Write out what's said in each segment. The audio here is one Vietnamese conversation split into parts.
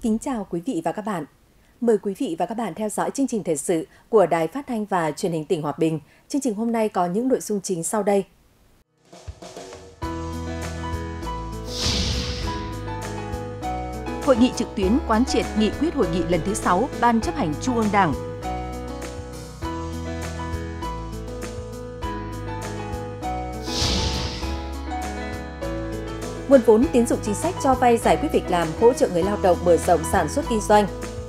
Kính chào quý vị và các bạn. Mời quý vị và các bạn theo dõi chương trình thời sự của Đài Phát thanh và Truyền hình tỉnh Hòa Bình. Chương trình hôm nay có những nội dung chính sau đây. Hội nghị trực tuyến quán triệt nghị quyết hội nghị lần thứ 6 Ban chấp hành Trung ương Đảng. Nguồn vốn tín dụng chính sách cho vay giải quyết việc làm, hỗ trợ người lao động mở rộng sản xuất kinh doanh.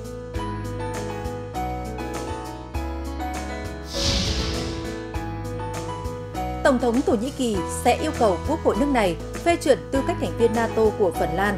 Tổng thống Thổ Nhĩ Kỳ sẽ yêu cầu Quốc hội nước này phê chuẩn tư cách thành viên NATO của Phần Lan.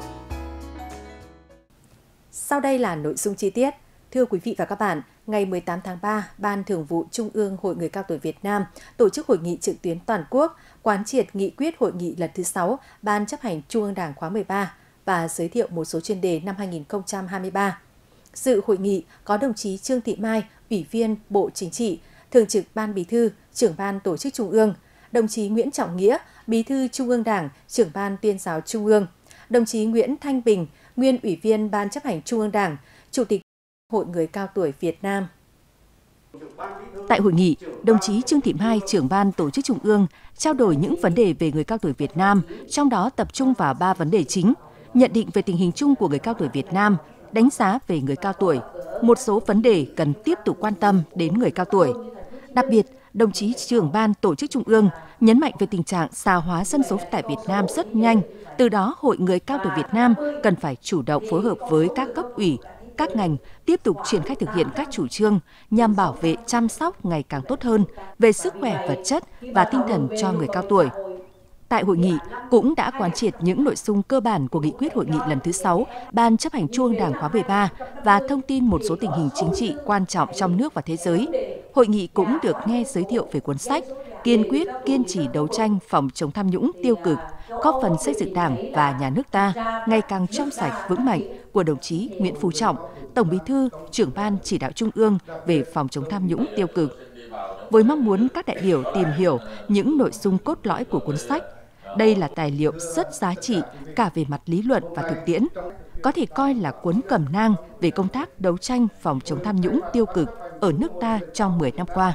Sau đây là nội dung chi tiết. Thưa quý vị và các bạn, ngày 18 tháng 3, Ban Thường vụ Trung ương Hội Người Cao Tuổi Việt Nam tổ chức hội nghị trực tuyến toàn quốc quán triệt nghị quyết hội nghị lần thứ 6 Ban chấp hành Trung ương Đảng khóa 13 và giới thiệu một số chuyên đề năm 2023. Dự hội nghị có đồng chí Trương Thị Mai, Ủy viên Bộ Chính trị, Thường trực Ban Bí thư, Trưởng ban Tổ chức Trung ương, đồng chí Nguyễn Trọng Nghĩa, Bí thư Trung ương Đảng, Trưởng ban Tuyên giáo Trung ương, đồng chí Nguyễn Thanh Bình, nguyên Ủy viên Ban chấp hành Trung ương Đảng, Chủ tịch Hội Người Cao Tuổi Việt Nam. Tại hội nghị, đồng chí Trương Thị Mai, Trưởng ban Tổ chức Trung ương, trao đổi những vấn đề về người cao tuổi Việt Nam, trong đó tập trung vào 3 vấn đề chính: nhận định về tình hình chung của người cao tuổi Việt Nam, đánh giá về người cao tuổi, một số vấn đề cần tiếp tục quan tâm đến người cao tuổi. Đặc biệt, đồng chí Trưởng ban Tổ chức Trung ương nhấn mạnh về tình trạng già hóa dân số tại Việt Nam rất nhanh, từ đó Hội Người Cao Tuổi Việt Nam cần phải chủ động phối hợp với các cấp ủy, các ngành tiếp tục triển khai thực hiện các chủ trương nhằm bảo vệ chăm sóc ngày càng tốt hơn về sức khỏe vật chất và tinh thần cho người cao tuổi. Tại hội nghị cũng đã quán triệt những nội dung cơ bản của nghị quyết hội nghị lần thứ 6 Ban chấp hành Trung ương Đảng khóa 13 và thông tin một số tình hình chính trị quan trọng trong nước và thế giới. Hội nghị cũng được nghe giới thiệu về cuốn sách Kiên quyết kiên trì đấu tranh phòng chống tham nhũng tiêu cực, góp phần xây dựng Đảng và nhà nước ta ngày càng trong sạch vững mạnh của đồng chí Nguyễn Phú Trọng, Tổng Bí thư, Trưởng ban Chỉ đạo Trung ương về phòng chống tham nhũng tiêu cực. Với mong muốn các đại biểu tìm hiểu những nội dung cốt lõi của cuốn sách, đây là tài liệu rất giá trị cả về mặt lý luận và thực tiễn, có thể coi là cuốn cẩm nang về công tác đấu tranh phòng chống tham nhũng tiêu cực ở nước ta trong 10 năm qua.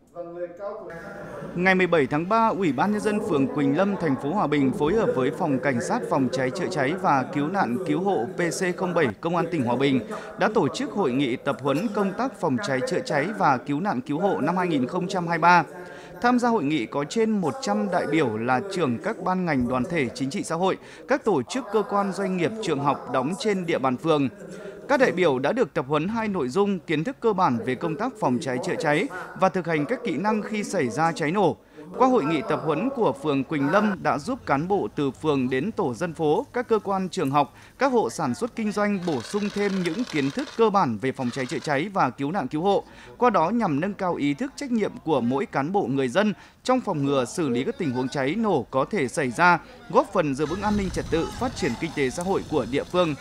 Ngày 17 tháng 3, Ủy ban Nhân dân phường Quỳnh Lâm, thành phố Hòa Bình phối hợp với Phòng Cảnh sát Phòng cháy chữa cháy và Cứu nạn Cứu hộ PC07 Công an tỉnh Hòa Bình đã tổ chức hội nghị tập huấn công tác phòng cháy chữa cháy và cứu nạn cứu hộ năm 2023. Tham gia hội nghị có trên 100 đại biểu là trưởng các ban ngành đoàn thể chính trị xã hội, các tổ chức cơ quan doanh nghiệp trường học đóng trên địa bàn phường. Các đại biểu đã được tập huấn 2 nội dung kiến thức cơ bản về công tác phòng cháy chữa cháy và thực hành các kỹ năng khi xảy ra cháy nổ. Qua hội nghị tập huấn của phường Quỳnh Lâm đã giúp cán bộ từ phường đến tổ dân phố, các cơ quan trường học, các hộ sản xuất kinh doanh bổ sung thêm những kiến thức cơ bản về phòng cháy chữa cháy và cứu nạn cứu hộ. Qua đó nhằm nâng cao ý thức trách nhiệm của mỗi cán bộ người dân trong phòng ngừa xử lý các tình huống cháy nổ có thể xảy ra, góp phần giữ vững an ninh trật tự, phát triển kinh tế xã hội của địa phương.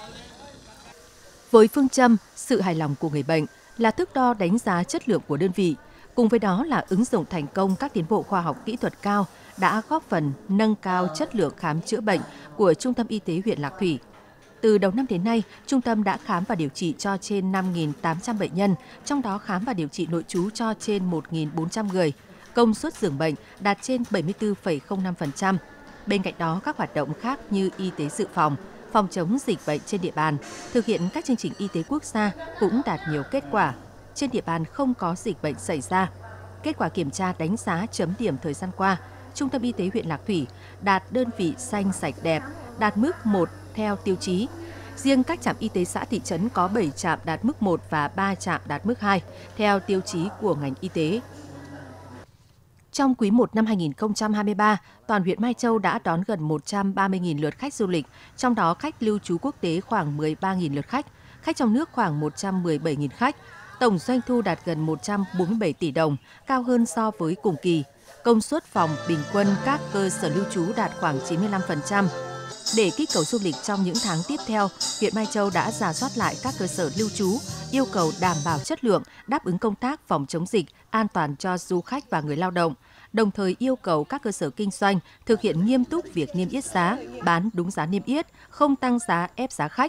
Với phương châm sự hài lòng của người bệnh là thước đo đánh giá chất lượng của đơn vị, cùng với đó là ứng dụng thành công các tiến bộ khoa học kỹ thuật cao đã góp phần nâng cao chất lượng khám chữa bệnh của Trung tâm Y tế huyện Lạc Thủy. Từ đầu năm đến nay, trung tâm đã khám và điều trị cho trên 5.800 bệnh nhân, trong đó khám và điều trị nội trú cho trên 1.400 người. Công suất giường bệnh đạt trên 74,05%. Bên cạnh đó, các hoạt động khác như y tế dự phòng, phòng chống dịch bệnh trên địa bàn, thực hiện các chương trình y tế quốc gia cũng đạt nhiều kết quả. Trên địa bàn không có dịch bệnh xảy ra. Kết quả kiểm tra đánh giá chấm điểm thời gian qua, Trung tâm Y tế huyện Lạc Thủy đạt đơn vị xanh sạch đẹp, đạt mức 1 theo tiêu chí. Riêng các trạm y tế xã thị trấn có 7 trạm đạt mức 1 và 3 trạm đạt mức 2 theo tiêu chí của ngành y tế. Trong quý 1 năm 2023, toàn huyện Mai Châu đã đón gần 130.000 lượt khách du lịch, trong đó khách lưu trú quốc tế khoảng 13.000 lượt khách, khách trong nước khoảng 117.000 khách. Tổng doanh thu đạt gần 147 tỷ đồng, cao hơn so với cùng kỳ. Công suất phòng bình quân các cơ sở lưu trú đạt khoảng 95%. Để kích cầu du lịch trong những tháng tiếp theo, huyện Mai Châu đã rà soát lại các cơ sở lưu trú, yêu cầu đảm bảo chất lượng, đáp ứng công tác phòng chống dịch, an toàn cho du khách và người lao động. Đồng thời yêu cầu các cơ sở kinh doanh thực hiện nghiêm túc việc niêm yết giá, bán đúng giá niêm yết, không tăng giá ép giá khách.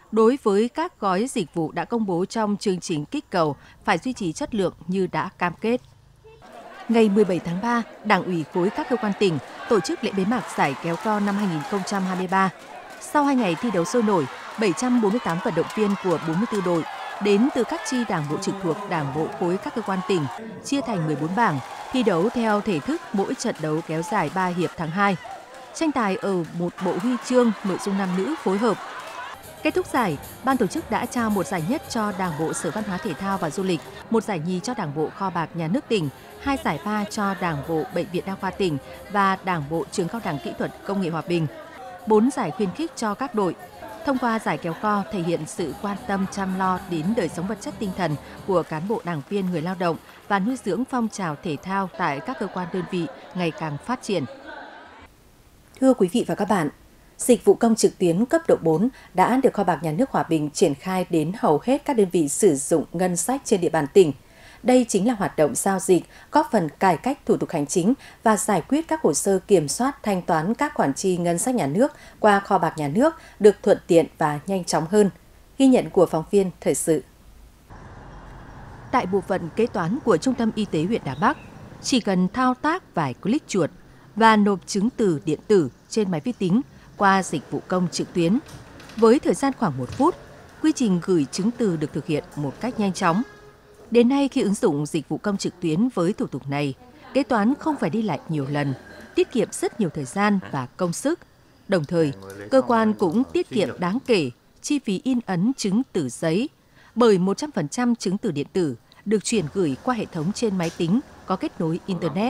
Đối với các gói dịch vụ đã công bố trong chương trình kích cầu, phải duy trì chất lượng như đã cam kết. Ngày 17 tháng 3, Đảng ủy khối các cơ quan tỉnh tổ chức lễ bế mạc giải kéo co năm 2023. Sau 2 ngày thi đấu sôi nổi, 748 vận động viên của 44 đội đến từ các chi đảng bộ trực thuộc Đảng bộ khối các cơ quan tỉnh, chia thành 14 bảng, thi đấu theo thể thức mỗi trận đấu kéo dài 3 hiệp thắng 2. Tranh tài ở một bộ huy chương nội dung nam nữ phối hợp. Kết thúc giải, ban tổ chức đã trao một giải nhất cho Đảng bộ Sở Văn hóa Thể thao và Du lịch, một giải nhì cho Đảng bộ Kho bạc Nhà nước tỉnh, 2 giải ba cho Đảng bộ Bệnh viện Đa khoa tỉnh và Đảng bộ Trường Cao đẳng Kỹ thuật Công nghệ Hòa Bình. 4 giải khuyến khích cho các đội. Thông qua giải kéo co thể hiện sự quan tâm chăm lo đến đời sống vật chất tinh thần của cán bộ đảng viên người lao động và nuôi dưỡng phong trào thể thao tại các cơ quan đơn vị ngày càng phát triển. Thưa quý vị và các bạn, dịch vụ công trực tuyến cấp độ 4 đã được Kho bạc Nhà nước Hòa Bình triển khai đến hầu hết các đơn vị sử dụng ngân sách trên địa bàn tỉnh. Đây chính là hoạt động giao dịch, góp phần cải cách thủ tục hành chính và giải quyết các hồ sơ kiểm soát thanh toán các khoản chi ngân sách nhà nước qua Kho bạc Nhà nước được thuận tiện và nhanh chóng hơn. Ghi nhận của phóng viên Thời sự. Tại bộ phận kế toán của Trung tâm Y tế huyện Đà Bắc, chỉ cần thao tác vài click chuột và nộp chứng từ điện tử trên máy vi tính qua dịch vụ công trực tuyến. Với thời gian khoảng 1 phút, quy trình gửi chứng từ được thực hiện một cách nhanh chóng. Đến nay, khi ứng dụng dịch vụ công trực tuyến với thủ tục này, kế toán không phải đi lại nhiều lần, tiết kiệm rất nhiều thời gian và công sức. Đồng thời, cơ quan cũng tiết kiệm đáng kể chi phí in ấn chứng từ giấy, bởi 100% chứng từ điện tử được chuyển gửi qua hệ thống trên máy tính có kết nối Internet.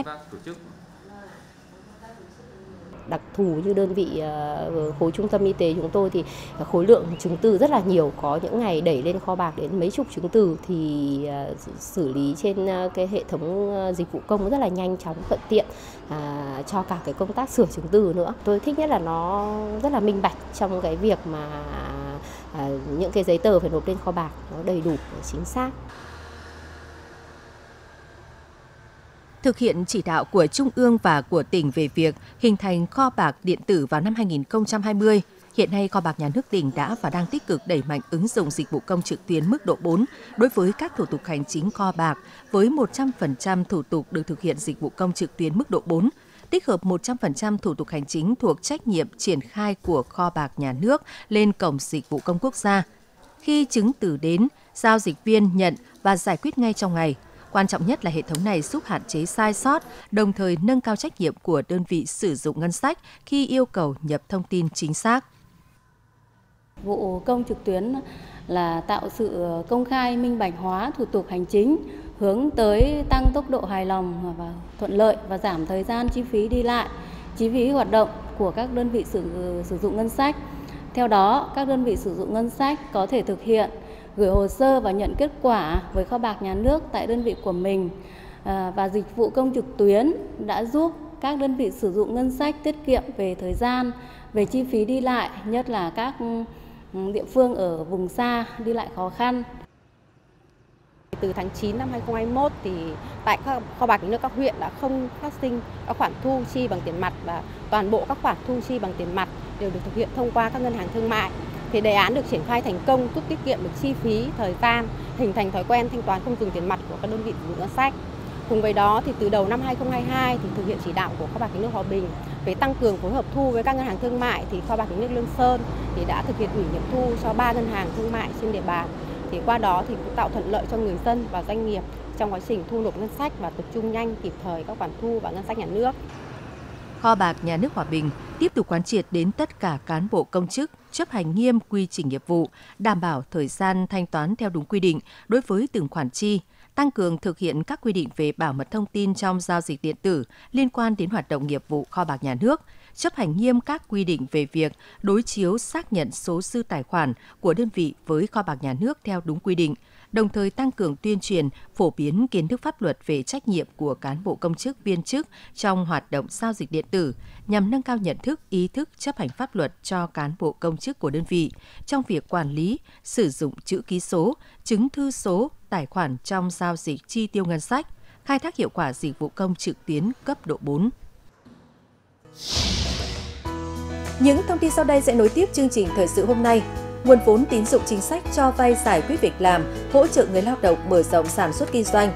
Đặc thù như đơn vị khối trung tâm y tế chúng tôi thì khối lượng chứng từ rất là nhiều, có những ngày đẩy lên kho bạc đến mấy chục chứng từ thì xử lý trên cái hệ thống dịch vụ công rất là nhanh chóng, thuận tiện cho cả cái công tác sửa chứng từ nữa. Tôi thích nhất là nó rất là minh bạch trong cái việc mà những cái giấy tờ phải nộp lên kho bạc nó đầy đủ, chính xác. Thực hiện chỉ đạo của Trung ương và của tỉnh về việc hình thành kho bạc điện tử vào năm 2020, hiện nay Kho bạc Nhà nước tỉnh đã và đang tích cực đẩy mạnh ứng dụng dịch vụ công trực tuyến mức độ 4 đối với các thủ tục hành chính kho bạc, với 100% thủ tục được thực hiện dịch vụ công trực tuyến mức độ 4, tích hợp 100% thủ tục hành chính thuộc trách nhiệm triển khai của Kho bạc Nhà nước lên Cổng Dịch vụ Công Quốc gia. Khi chứng từ đến, giao dịch viên nhận và giải quyết ngay trong ngày. Quan trọng nhất là hệ thống này giúp hạn chế sai sót, đồng thời nâng cao trách nhiệm của đơn vị sử dụng ngân sách khi yêu cầu nhập thông tin chính xác. Vụ công trực tuyến là tạo sự công khai, minh bạch hóa thủ tục hành chính, hướng tới tăng tốc độ hài lòng và thuận lợi và giảm thời gian chi phí đi lại, chi phí hoạt động của các đơn vị sử dụng ngân sách. Theo đó, các đơn vị sử dụng ngân sách có thể thực hiện gửi hồ sơ và nhận kết quả với Kho bạc Nhà nước tại đơn vị của mình, và dịch vụ công trực tuyến đã giúp các đơn vị sử dụng ngân sách tiết kiệm về thời gian, về chi phí đi lại, nhất là các địa phương ở vùng xa đi lại khó khăn. Từ tháng 9 năm 2021 thì tại Kho bạc Nhà nước các huyện đã không phát sinh các khoản thu chi bằng tiền mặt, và toàn bộ các khoản thu chi bằng tiền mặt đều được thực hiện thông qua các ngân hàng thương mại. Thì đề án được triển khai thành công, giúp tiết kiệm được chi phí, thời gian, hình thành thói quen thanh toán không dùng tiền mặt của các đơn vị sử dụng ngân sách. Cùng với đó thì từ đầu năm 2022 thì thực hiện chỉ đạo của Kho bạc Nhà nước Hòa Bình về tăng cường phối hợp thu với các ngân hàng thương mại, thì Kho bạc Nhà nước Lương Sơn thì đã thực hiện ủy nhiệm thu cho 3 ngân hàng thương mại trên địa bàn. Thì qua đó thì cũng tạo thuận lợi cho người dân và doanh nghiệp trong quá trình thu nộp ngân sách và tập trung nhanh, kịp thời các khoản thu vào ngân sách nhà nước. Kho bạc Nhà nước Hòa Bình tiếp tục quán triệt đến tất cả cán bộ công chức chấp hành nghiêm quy trình nghiệp vụ, đảm bảo thời gian thanh toán theo đúng quy định đối với từng khoản chi, tăng cường thực hiện các quy định về bảo mật thông tin trong giao dịch điện tử liên quan đến hoạt động nghiệp vụ Kho bạc Nhà nước, chấp hành nghiêm các quy định về việc đối chiếu xác nhận số dư tài khoản của đơn vị với Kho bạc Nhà nước theo đúng quy định, đồng thời tăng cường tuyên truyền, phổ biến kiến thức pháp luật về trách nhiệm của cán bộ công chức viên chức trong hoạt động giao dịch điện tử, nhằm nâng cao nhận thức, ý thức chấp hành pháp luật cho cán bộ công chức của đơn vị trong việc quản lý, sử dụng chữ ký số, chứng thư số, tài khoản trong giao dịch chi tiêu ngân sách, khai thác hiệu quả dịch vụ công trực tuyến cấp độ 4. Những thông tin sau đây sẽ nối tiếp chương trình Thời sự hôm nay. nguồn vốn tín dụng chính sách cho vay giải quyết việc làm, hỗ trợ người lao động mở rộng sản xuất kinh doanh.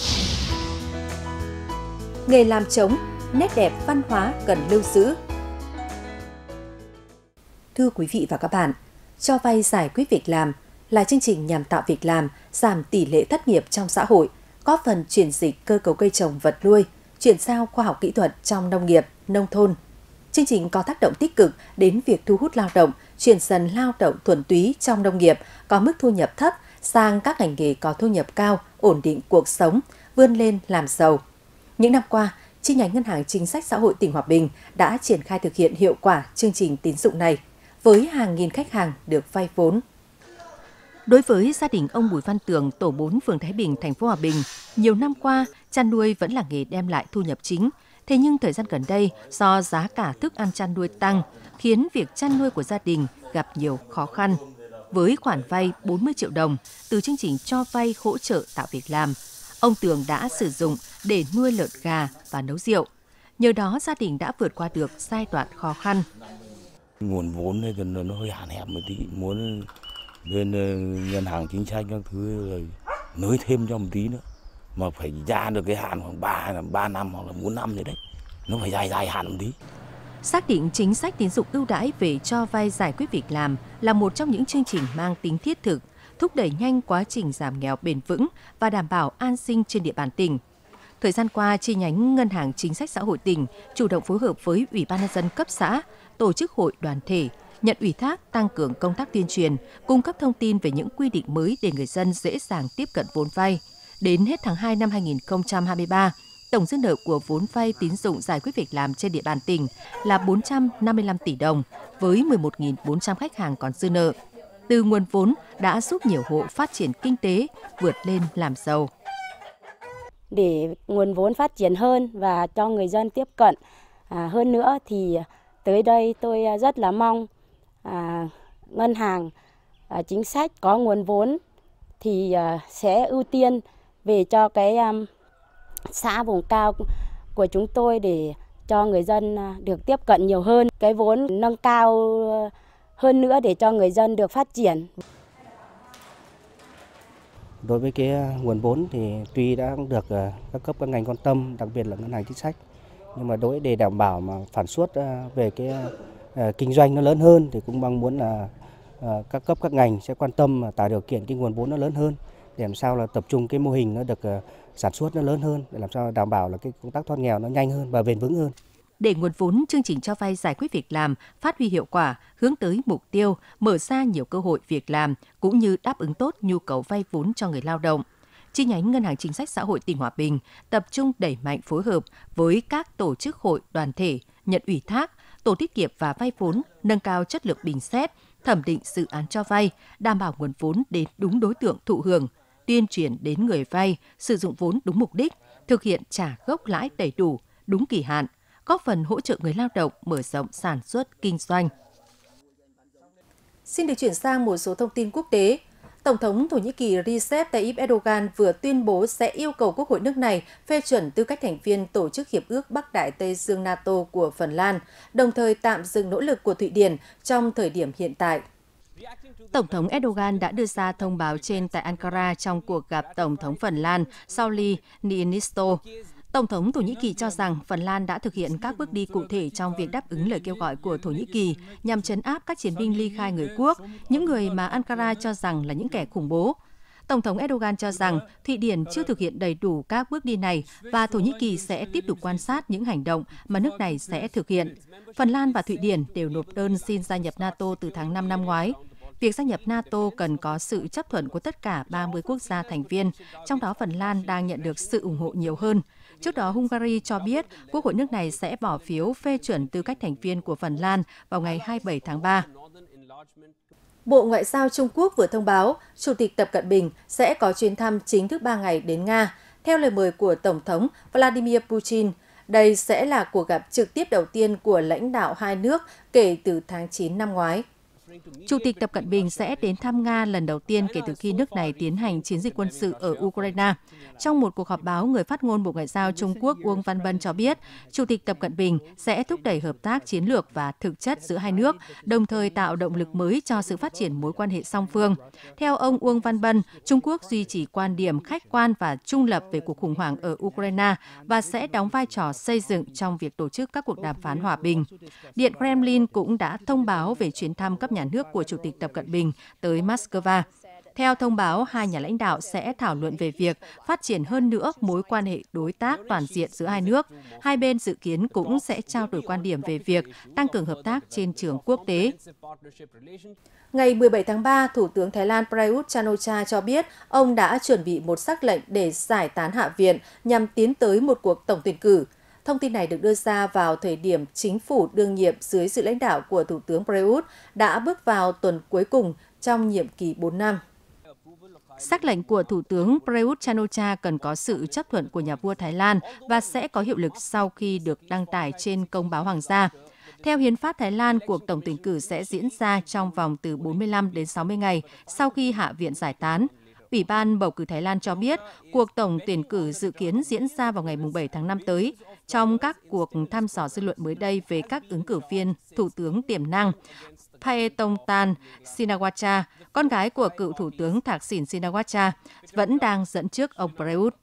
Nghề làm trống, nét đẹp văn hóa cần lưu giữ. Thưa quý vị và các bạn, cho vay giải quyết việc làm là chương trình nhằm tạo việc làm, giảm tỷ lệ thất nghiệp trong xã hội, góp phần chuyển dịch cơ cấu cây trồng vật nuôi, chuyển giao khoa học kỹ thuật trong nông nghiệp, nông thôn. Chương trình có tác động tích cực đến việc thu hút lao động, chuyển dần lao động thuần túy trong nông nghiệp có mức thu nhập thấp sang các ngành nghề có thu nhập cao, ổn định cuộc sống, vươn lên làm giàu. Những năm qua, chi nhánh Ngân hàng Chính sách Xã hội tỉnh Hòa Bình đã triển khai thực hiện hiệu quả chương trình tín dụng này, với hàng nghìn khách hàng được vay vốn. Đối với gia đình ông Bùi Văn Tường, tổ 4 phường Thái Bình, thành phố Hòa Bình, nhiều năm qua, chăn nuôi vẫn là nghề đem lại thu nhập chính. Thế nhưng thời gian gần đây, do giá cả thức ăn chăn nuôi tăng, khiến việc chăn nuôi của gia đình gặp nhiều khó khăn. Với khoản vay 40 triệu đồng từ chương trình cho vay hỗ trợ tạo việc làm, ông Tường đã sử dụng để nuôi lợn gà và nấu rượu. Nhờ đó, gia đình đã vượt qua được giai đoạn khó khăn. Nguồn vốn này thì nó hơi hạn hẹp một tí, muốn bên ngân hàng chính sách các thứ rồi nới thêm cho một tí nữa, mà phải ra được cái hạn khoảng 3 năm hoặc là 4 năm rồi đấy, nó phải dài hạn một tí. Xác định chính sách tín dụng ưu đãi về cho vay giải quyết việc làm là một trong những chương trình mang tính thiết thực, thúc đẩy nhanh quá trình giảm nghèo bền vững và đảm bảo an sinh trên địa bàn tỉnh. Thời gian qua, chi nhánh Ngân hàng Chính sách Xã hội tỉnh chủ động phối hợp với Ủy ban nhân dân cấp xã, tổ chức hội đoàn thể, nhận ủy thác tăng cường công tác tuyên truyền, cung cấp thông tin về những quy định mới để người dân dễ dàng tiếp cận vốn vay. Đến hết tháng 2 năm 2023, tổng dư nợ của vốn vay tín dụng giải quyết việc làm trên địa bàn tỉnh là 455 tỷ đồng, với 11.400 khách hàng còn dư nợ. Từ nguồn vốn đã giúp nhiều hộ phát triển kinh tế, vượt lên làm giàu. Để nguồn vốn phát triển hơn và cho người dân tiếp cận hơn nữa thì tới đây tôi rất là mong ngân hàng chính sách có nguồn vốn thì sẽ ưu tiên về cho cái xã vùng cao của chúng tôi để cho người dân được tiếp cận nhiều hơn, cái vốn nâng cao hơn nữa để cho người dân được phát triển. Đối với cái nguồn vốn thì tuy đã được các cấp các ngành quan tâm, đặc biệt là ngân hàng chính sách, nhưng mà để đảm bảo mà sản xuất về cái kinh doanh nó lớn hơn thì cũng mong muốn là các cấp các ngành sẽ quan tâm tạo điều kiện cái nguồn vốn nó lớn hơn để làm sao là tập trung cái mô hình nó được sản xuất nó lớn hơn, để làm sao đảm bảo là cái công tác thoát nghèo nó nhanh hơn và bền vững hơn. Để nguồn vốn chương trình cho vay giải quyết việc làm phát huy hiệu quả, hướng tới mục tiêu mở ra nhiều cơ hội việc làm cũng như đáp ứng tốt nhu cầu vay vốn cho người lao động, chi nhánh Ngân hàng Chính sách Xã hội tỉnh Hòa Bình tập trung đẩy mạnh phối hợp với các tổ chức hội đoàn thể, nhận ủy thác, tổ tiết kiệm và vay vốn, nâng cao chất lượng bình xét, thẩm định dự án cho vay, đảm bảo nguồn vốn đến đúng đối tượng thụ hưởng, tuyên truyền đến người vay sử dụng vốn đúng mục đích, thực hiện trả gốc lãi đầy đủ, đúng kỳ hạn, góp phần hỗ trợ người lao động mở rộng sản xuất kinh doanh. Xin được chuyển sang một số thông tin quốc tế. Tổng thống Thổ Nhĩ Kỳ Recep Tayyip Erdogan vừa tuyên bố sẽ yêu cầu Quốc hội nước này phê chuẩn tư cách thành viên Tổ chức Hiệp ước Bắc Đại Tây Dương NATO của Phần Lan, đồng thời tạm dừng nỗ lực của Thụy Điển trong thời điểm hiện tại. Tổng thống Erdogan đã đưa ra thông báo trên tại Ankara trong cuộc gặp Tổng thống Phần Lan Sauli Niinisto. Tổng thống Thổ Nhĩ Kỳ cho rằng Phần Lan đã thực hiện các bước đi cụ thể trong việc đáp ứng lời kêu gọi của Thổ Nhĩ Kỳ nhằm trấn áp các chiến binh ly khai người quốc, những người mà Ankara cho rằng là những kẻ khủng bố. Tổng thống Erdogan cho rằng Thụy Điển chưa thực hiện đầy đủ các bước đi này và Thổ Nhĩ Kỳ sẽ tiếp tục quan sát những hành động mà nước này sẽ thực hiện. Phần Lan và Thụy Điển đều nộp đơn xin gia nhập NATO từ tháng 5 năm ngoái. Việc gia nhập NATO cần có sự chấp thuận của tất cả 30 quốc gia thành viên, trong đó Phần Lan đang nhận được sự ủng hộ nhiều hơn. Trước đó, Hungary cho biết Quốc hội nước này sẽ bỏ phiếu phê chuẩn tư cách thành viên của Phần Lan vào ngày 27 tháng 3. Bộ Ngoại giao Trung Quốc vừa thông báo Chủ tịch Tập Cận Bình sẽ có chuyến thăm chính thức 3 ngày đến Nga. Theo lời mời của Tổng thống Vladimir Putin, đây sẽ là cuộc gặp trực tiếp đầu tiên của lãnh đạo hai nước kể từ tháng 9 năm ngoái. Chủ tịch Tập Cận Bình sẽ đến thăm Nga lần đầu tiên kể từ khi nước này tiến hành chiến dịch quân sự ở Ukraine. Trong một cuộc họp báo, người phát ngôn Bộ Ngoại giao Trung Quốc Uông Văn Bân cho biết, Chủ tịch Tập Cận Bình sẽ thúc đẩy hợp tác chiến lược và thực chất giữa hai nước, đồng thời tạo động lực mới cho sự phát triển mối quan hệ song phương. Theo ông Uông Văn Bân, Trung Quốc duy trì quan điểm khách quan và trung lập về cuộc khủng hoảng ở Ukraine và sẽ đóng vai trò xây dựng trong việc tổ chức các cuộc đàm phán hòa bình. Điện Kremlin cũng đã thông báo về chuyến thăm cấp nhà nước của Chủ tịch Tập Cận Bình tới Moscow. Theo thông báo, hai nhà lãnh đạo sẽ thảo luận về việc phát triển hơn nữa mối quan hệ đối tác toàn diện giữa hai nước. Hai bên dự kiến cũng sẽ trao đổi quan điểm về việc tăng cường hợp tác trên trường quốc tế. Ngày 17 tháng 3, Thủ tướng Thái Lan Prayut Chan-o-cha cho biết ông đã chuẩn bị một sắc lệnh để giải tán Hạ viện nhằm tiến tới một cuộc tổng tuyển cử. Thông tin này được đưa ra vào thời điểm chính phủ đương nhiệm dưới sự lãnh đạo của Thủ tướng Prayut đã bước vào tuần cuối cùng trong nhiệm kỳ 4 năm. Sắc lệnh của Thủ tướng Prayut Chan-o-cha cần có sự chấp thuận của nhà vua Thái Lan và sẽ có hiệu lực sau khi được đăng tải trên công báo hoàng gia. Theo hiến pháp Thái Lan, cuộc tổng tuyển cử sẽ diễn ra trong vòng từ 45 đến 60 ngày sau khi Hạ viện giải tán. Ủy ban bầu cử Thái Lan cho biết cuộc tổng tuyển cử dự kiến diễn ra vào ngày 7 tháng 5 tới. Trong các cuộc thăm dò dư luận mới đây về các ứng cử viên Thủ tướng tiềm năng, Paetongtarn Shinawatra, con gái của cựu Thủ tướng Thaksin Shinawatra, vẫn đang dẫn trước ông Prayut.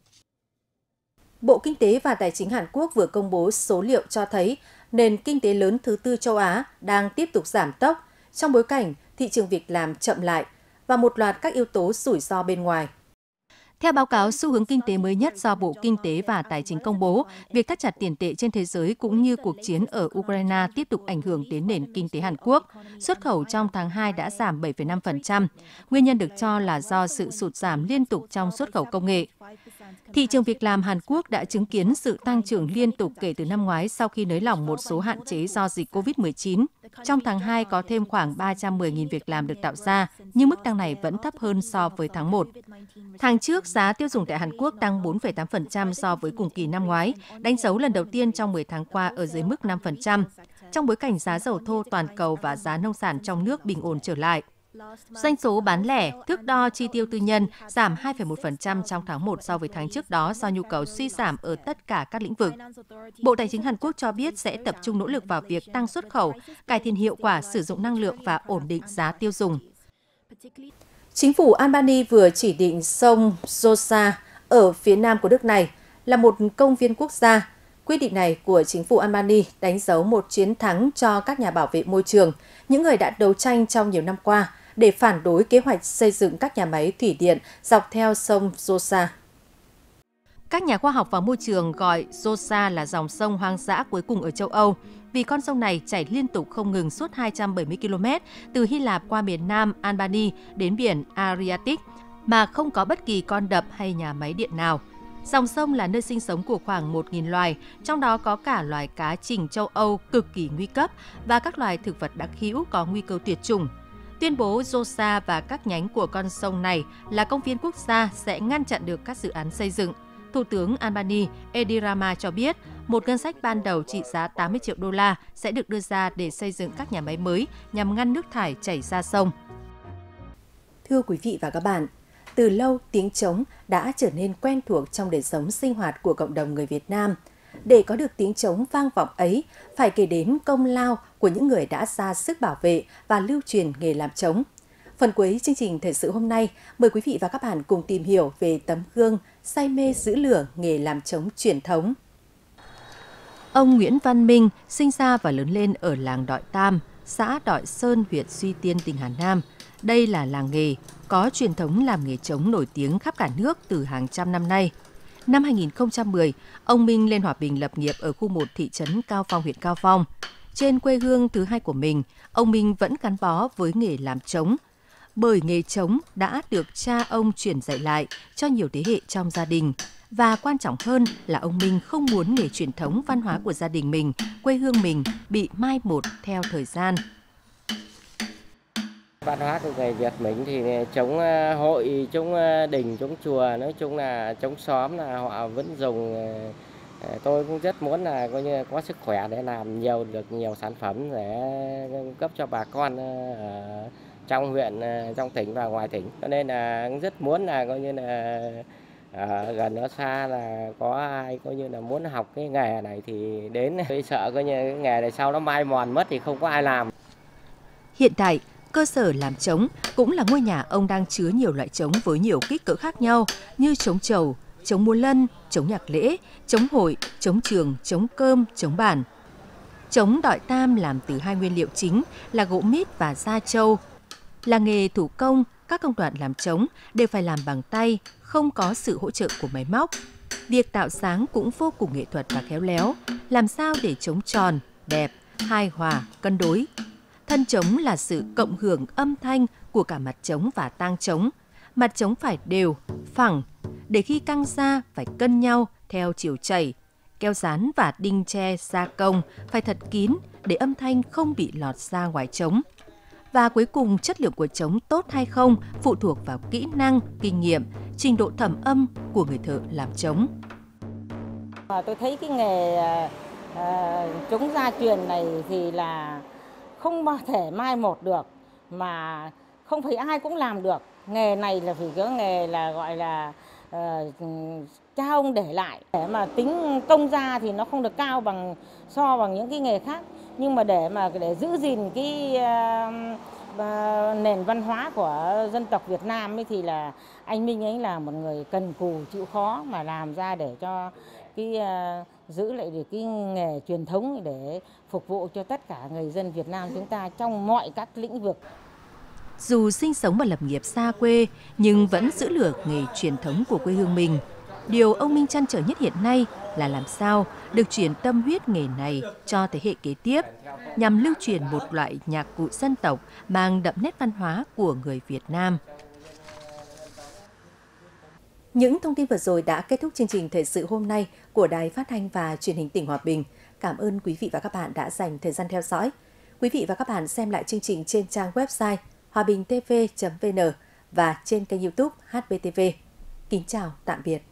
Bộ Kinh tế và Tài chính Hàn Quốc vừa công bố số liệu cho thấy nền kinh tế lớn thứ tư châu Á đang tiếp tục giảm tốc trong bối cảnh thị trường việc làm chậm lại và một loạt các yếu tố rủi ro bên ngoài. Theo báo cáo xu hướng kinh tế mới nhất do Bộ Kinh tế và Tài chính công bố, việc thắt chặt tiền tệ trên thế giới cũng như cuộc chiến ở Ukraine tiếp tục ảnh hưởng đến nền kinh tế Hàn Quốc. Xuất khẩu trong tháng 2 đã giảm 7,5%. Nguyên nhân được cho là do sự sụt giảm liên tục trong xuất khẩu công nghệ. Thị trường việc làm Hàn Quốc đã chứng kiến sự tăng trưởng liên tục kể từ năm ngoái sau khi nới lỏng một số hạn chế do dịch COVID-19. Trong tháng 2 có thêm khoảng 310.000 việc làm được tạo ra, nhưng mức tăng này vẫn thấp hơn so với tháng 1. Tháng trước, giá tiêu dùng tại Hàn Quốc tăng 4,8% so với cùng kỳ năm ngoái, đánh dấu lần đầu tiên trong 10 tháng qua ở dưới mức 5%, trong bối cảnh giá dầu thô toàn cầu và giá nông sản trong nước bình ổn trở lại. Doanh số bán lẻ, thước đo chi tiêu tư nhân giảm 2,1% trong tháng 1 so với tháng trước đó do nhu cầu suy giảm ở tất cả các lĩnh vực. Bộ Tài chính Hàn Quốc cho biết sẽ tập trung nỗ lực vào việc tăng xuất khẩu, cải thiện hiệu quả sử dụng năng lượng và ổn định giá tiêu dùng. Chính phủ Albania vừa chỉ định sông Zosa ở phía nam của nước này là một công viên quốc gia. Quyết định này của chính phủ Albania đánh dấu một chiến thắng cho các nhà bảo vệ môi trường, những người đã đấu tranh trong nhiều năm qua để phản đối kế hoạch xây dựng các nhà máy thủy điện dọc theo sông Zosa. Các nhà khoa học và môi trường gọi Zosa là dòng sông hoang dã cuối cùng ở châu Âu, vì con sông này chảy liên tục không ngừng suốt 270 km từ Hy Lạp qua miền Nam Albania đến biển Adriatic, mà không có bất kỳ con đập hay nhà máy điện nào. Dòng sông là nơi sinh sống của khoảng 1.000 loài, trong đó có cả loài cá trình châu Âu cực kỳ nguy cấp và các loài thực vật đặc hữu có nguy cơ tuyệt chủng. Tuyên bố Zosa và các nhánh của con sông này là công viên quốc gia sẽ ngăn chặn được các dự án xây dựng. Thủ tướng Albania Edi Rama cho biết một ngân sách ban đầu trị giá 80 triệu đô la sẽ được đưa ra để xây dựng các nhà máy mới nhằm ngăn nước thải chảy ra sông. Thưa quý vị và các bạn, từ lâu tiếng trống đã trở nên quen thuộc trong đời sống sinh hoạt của cộng đồng người Việt Nam. Để có được tiếng trống vang vọng ấy, phải kể đến công lao của những người đã ra sức bảo vệ và lưu truyền nghề làm trống. Phần cuối chương trình thời sự hôm nay, mời quý vị và các bạn cùng tìm hiểu về tấm gương say mê giữ lửa nghề làm trống truyền thống. Ông Nguyễn Văn Minh sinh ra và lớn lên ở làng Đội Tam, xã Đội Sơn, huyện Duy Tiên, tỉnh Hà Nam. Đây là làng nghề có truyền thống làm nghề trống nổi tiếng khắp cả nước từ hàng trăm năm nay. Năm 2010, ông Minh lên Hòa Bình lập nghiệp ở khu 1 thị trấn Cao Phong, huyện Cao Phong. Trên quê hương thứ hai của mình, ông Minh vẫn gắn bó với nghề làm trống, bởi nghề trống đã được cha ông truyền dạy lại cho nhiều thế hệ trong gia đình. Và quan trọng hơn là ông Minh không muốn nghề truyền thống văn hóa của gia đình mình, quê hương mình bị mai một theo thời gian. Văn hóa của người Việt mình thì trống hội, trống đình, trống chùa, nói chung là trống xóm là họ vẫn dùng Tôi cũng rất muốn là coi như có sức khỏe để làm được nhiều sản phẩm để cung cấp cho bà con ở trong huyện, trong tỉnh và ngoài tỉnh. Cho nên là rất muốn là coi như là ở gần ở xa là có ai coi như là muốn học cái nghề này thì đến. Tôi sợ coi như cái nghề này sau nó mai mòn mất thì không có ai làm. Hiện tại, cơ sở làm trống cũng là ngôi nhà ông đang chứa nhiều loại trống với nhiều kích cỡ khác nhau như trống trầu, trống múa lân, trống nhạc lễ, trống hội, trống trường, trống cơm, trống bản. Trống Đọi Tam làm từ hai nguyên liệu chính là gỗ mít và da trâu. Là nghề thủ công, các công đoạn làm trống đều phải làm bằng tay, không có sự hỗ trợ của máy móc. Việc tạo dáng cũng vô cùng nghệ thuật và khéo léo, làm sao để trống tròn, đẹp, hài hòa, cân đối. Thân trống là sự cộng hưởng âm thanh của cả mặt trống và tang trống. Mặt trống phải đều, phẳng, để khi căng ra phải cân nhau theo chiều chảy. Keo dán và đinh tre gia công phải thật kín để âm thanh không bị lọt ra ngoài trống. Và cuối cùng, chất lượng của trống tốt hay không phụ thuộc vào kỹ năng, kinh nghiệm, trình độ thẩm âm của người thợ làm trống. Tôi thấy cái nghề trống gia truyền này thì là không bao thể mai một được, mà không phải ai cũng làm được. Nghề này là phải có nghề là gọi là cha ông để lại. Để mà tính công gia thì nó không được cao so bằng những cái nghề khác. Nhưng mà để giữ gìn cái nền văn hóa của dân tộc Việt Nam ấy thì là anh Minh ấy là một người cần cù chịu khó mà làm ra để cho cái giữ lại được cái nghề truyền thống để phục vụ cho tất cả người dân Việt Nam chúng ta trong mọi các lĩnh vực. Dù sinh sống và lập nghiệp xa quê nhưng vẫn giữ lửa nghề truyền thống của quê hương mình. Điều ông Minh trăn trở nhất hiện nay là làm sao được truyền tâm huyết nghề này cho thế hệ kế tiếp, nhằm lưu truyền một loại nhạc cụ dân tộc mang đậm nét văn hóa của người Việt Nam. Những thông tin vừa rồi đã kết thúc chương trình Thời sự hôm nay của Đài Phát thanh và Truyền hình tỉnh Hòa Bình. Cảm ơn quý vị và các bạn đã dành thời gian theo dõi. Quý vị và các bạn xem lại chương trình trên trang website hoabingtv.vn và trên kênh YouTube HBTV. Kính chào, tạm biệt.